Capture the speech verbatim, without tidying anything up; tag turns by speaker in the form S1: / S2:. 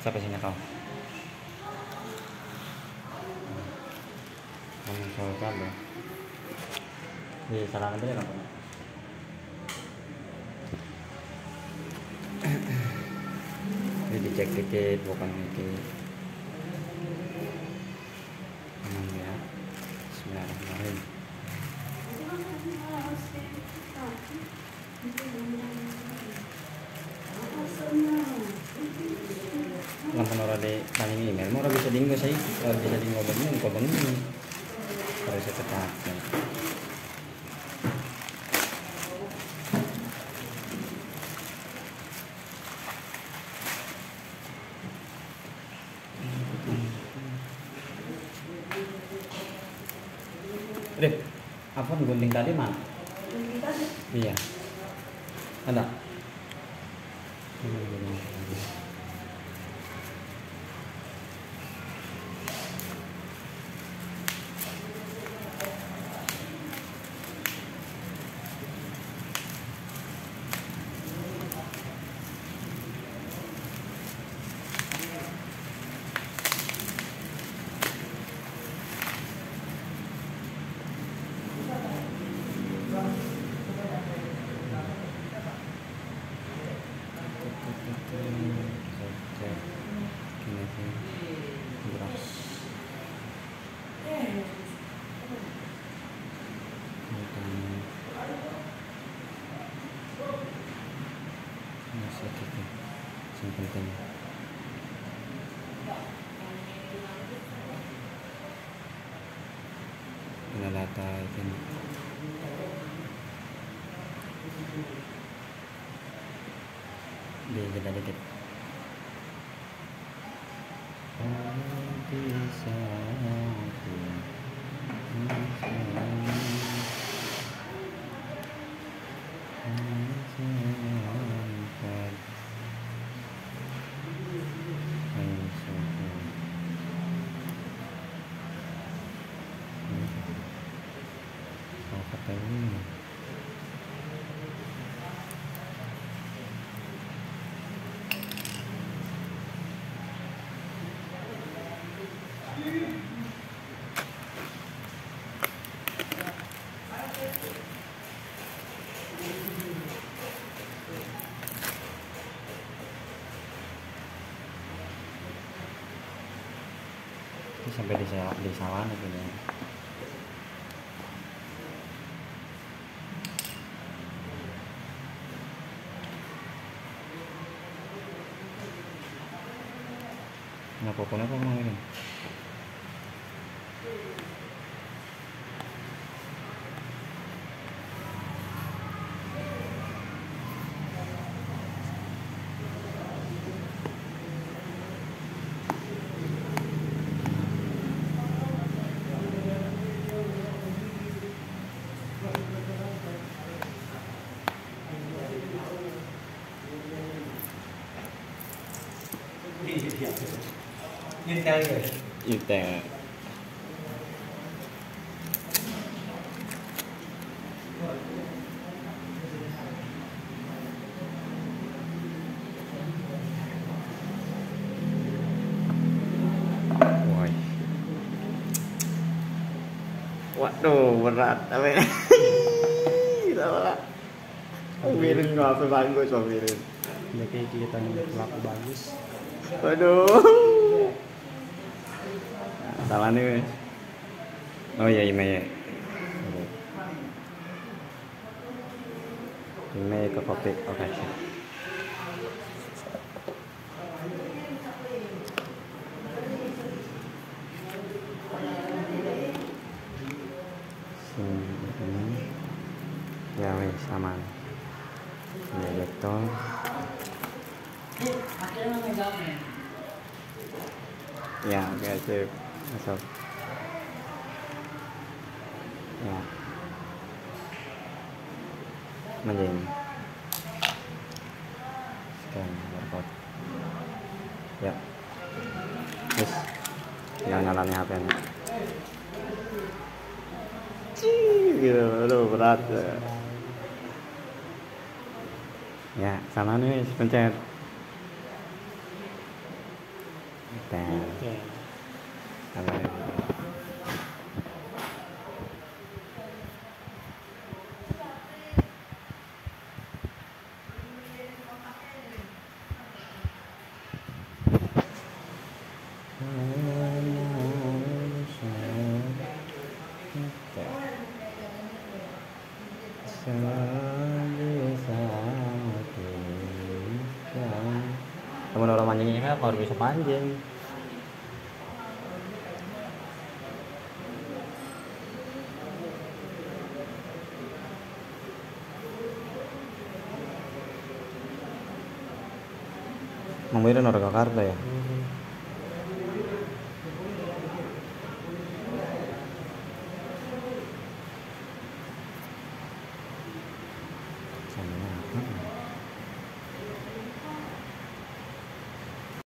S1: Siapa sih kau? Kamu soal kamu. Di salah nanti apa? Ini dicek dikit, bukan dikit. Aman ya. Bismillahirrahmanirrahim. Lampu nora di tanya email, mau bisa dinggo saya, kalau bisa dinggo begini, kau begini, kalau saya tetap. Rip, apa gunting tadi mana?
S2: Gunting tadi?
S1: Iya, ada. Yang penting penalata itu di jeda dikit bisa sampai di sawah di sawah itu ya. Kenapa kenapa mau ini?
S3: Intel ya?
S1: Intel. Woi. Waduh, berat tapi. Gila. Mirin nggak apa bagus, mirin.
S3: Ya kayak kelihatan pelaku bagus.
S1: Waduh. Salah nih. Oh iya email ya. Email ke copy. Oke. Sini. Ya wes aman. Ini betul. Ya oke sip. Masuk. Ya. Menjeng. Scan barcode. Ya. Terus yang nyalain H P-nya. Cih, gitu, aduh berat. Ya, sana nih pencet. Ten.
S3: Oke.
S1: Apa lagi? Temen orang manjingnya kan kalau bisa panjang. Mampuiran orang Jakarta ya.